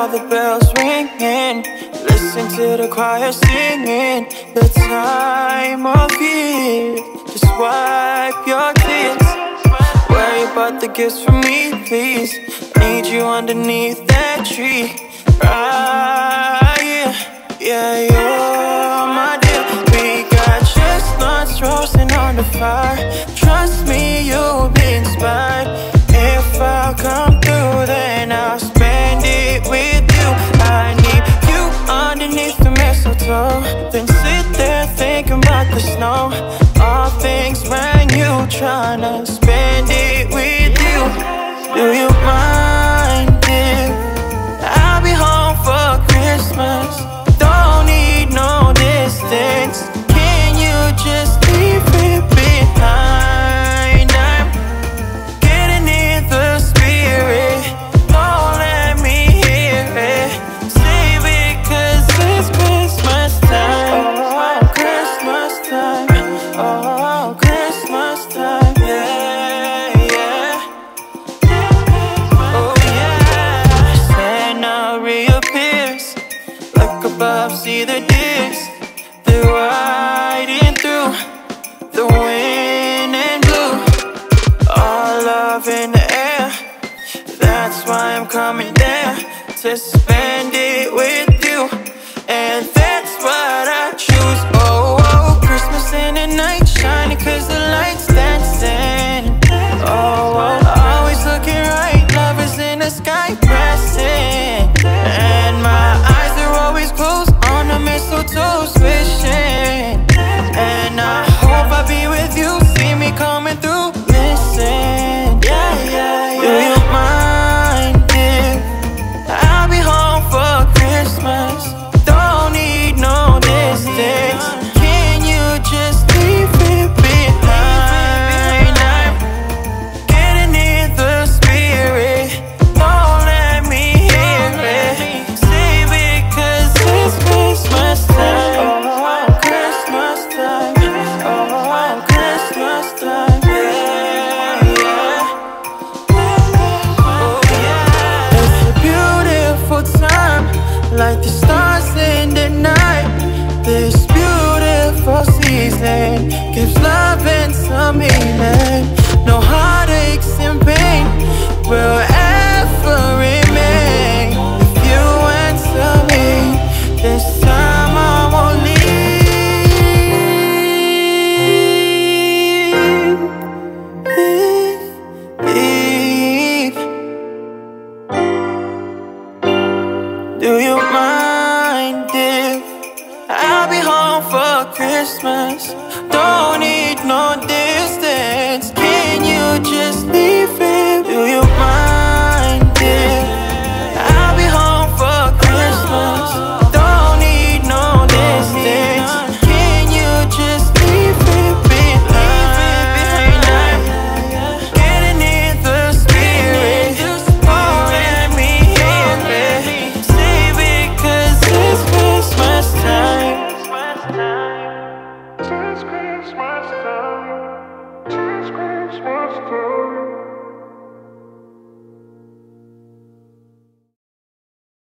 all the bells ringing, listen to the choir singing. The time of year, just wipe your tears. Worry about the gifts for me, please. Need you underneath that tree. Right, yeah, you're my dear. We got chestnuts roasting on the fire. Trust me, you'll be inspired. If I come through, then I'll spend it with you. I need you underneath the mistletoe, then sit there thinking about the snow. All things brand new, tryna spend it with you. Do you mind if I'll be home for Christmas? Don't need no distance. Can you just leave it behind? I'm getting in the spirit. Don't let me hear it. Save it 'cause it's Christmas time. Oh, Christmas time. Oh, Christmas time. Yeah, yeah. Oh yeah. Santa reappears. Look above, see the deers. They're riding through the wind and blue. All love in the air. That's why I'm coming there, to spend it with you. And that's what I choose. Oh, oh, Christmas in the night, shining 'cause the lights dancing. Oh, oh, always looking right, lovers in the sky pressing. And my eyes are always closed on the mistletoe, wishing. And I hope I'll be with you, see me coming through, listen. Yeah, yeah, yeah. Do you mind if I'll be home for Christmas? Don't need no distance. Can you just leave it behind? I'm getting in the spirit. Don't let me hear it. Save it 'cause it's Christmas time. Oh, Christmas time. Oh, Christmas time. Yeah, yeah. Oh yeah. It's a beautiful time, like the stars in the night. This beautiful season gives love and some meaning. No heartaches and pain will ever remain. If you answer me this time, I won't leave. Do you mind if I'll be home for Christmas?